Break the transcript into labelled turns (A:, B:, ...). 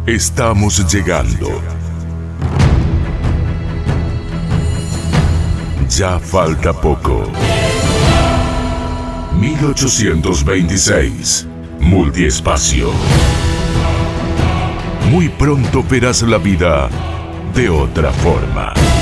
A: Estamos llegando. Ya falta poco. 1826. Multiespacio. Muy pronto verás la vida de otra forma.